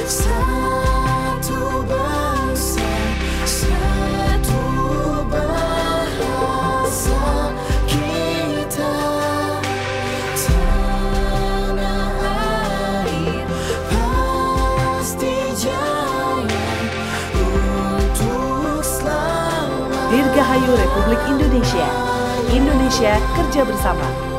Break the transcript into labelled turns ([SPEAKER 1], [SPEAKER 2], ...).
[SPEAKER 1] Satu bangsa, satu bahasa kita, tanah air pasti jaya untuk selamat.
[SPEAKER 2] Dirgahayu Republik Indonesia. Indonesia kerja bersama.